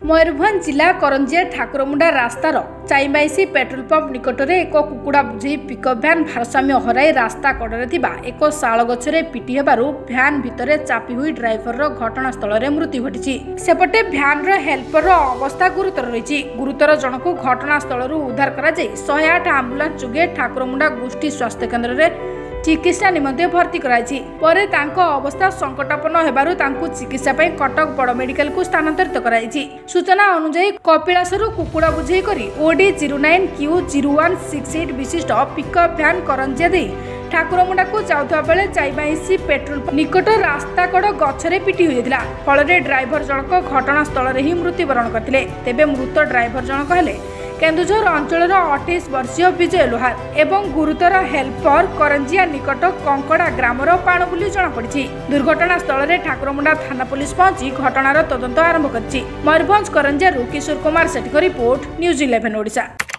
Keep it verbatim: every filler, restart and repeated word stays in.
मयूरभंज जिला करंजिया ठाकुरमुंडा रास्तार Chaimaisi petrol pump निकट में एक कुकुड़ा बुझे पिकअप भ्यान भारसाम्य हराई रास्ता कड़े एक शाल गछरे पिटी हेबारु भ्यान भितर चापी हुई ड्राइवर घटनास्थल में मृत्यु घटी। सेपटे भ्यान हेल्पर अवस्था गुरुतर रही। गुरुतर जनक घटनास्थल उद्धार कर शहे आठ आंबुलांस जोगे ठाकुरमुंडा गोष्ठी स्वास्थ्य केन्द्र में चिकित्सा निमंते भर्ती कराई। परे तांको अवस्था संकटापन्न हेबारु तांको चिकित्सा पई कटक बड़ मेडिकल को स्थानांतरित कराई। सूचना अनुसार कपिलासरु कुकुड़ा बुझेई करी OD zero nine Q zero one six eight विशिष्ट पिकअप भ्यान करंजिया दे ठाकुरमुंडा को जाउथबा बेले चाईमाइसी पेट्रोल निकट रास्ता कड़ गछरे पिटी होइतिला। फल ड्राइवर जनक घटनास्थल में ही मृत्युवरण करथिले। तेबे मृत ड्राइवर जनक हेले केन्दुझर अंचल अठाईस वर्षीय विजय लोहार एवं गुरुतर हेल्पर करंजिया निकट कंकड़ा ग्रामर पाण बोली जनापड़ी। दुर्घटना स्थल में ठाकुरमुंडा थाना पुलिस पहुंची घटनार तदंत आरंभ कर। Mayurbhanj Karanjia Kishore Kumar Sethi report news eleven Odisha.